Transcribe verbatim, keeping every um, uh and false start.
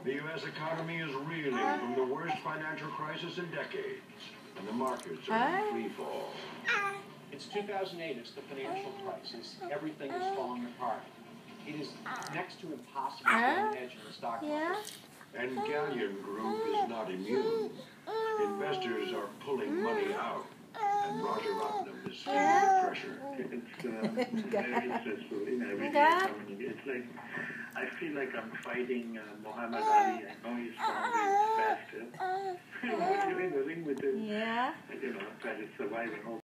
The U S economy is reeling from the worst financial crisis in decades, and the markets are in free fall. It's two thousand eight, it's the financial crisis. Everything is falling apart. It is next to impossible to hedge in the stock market. And Galleon Group is not immune. Investors are pulling money out, and Rajaratnam is feeling the pressure. It's uh, very stressful in every day coming. It's like, I feel like I'm fighting uh, Muhammad Ali. I know he's stronger, he's faster. I'm in the ring with him. Yeah. You know, trying to survive and all.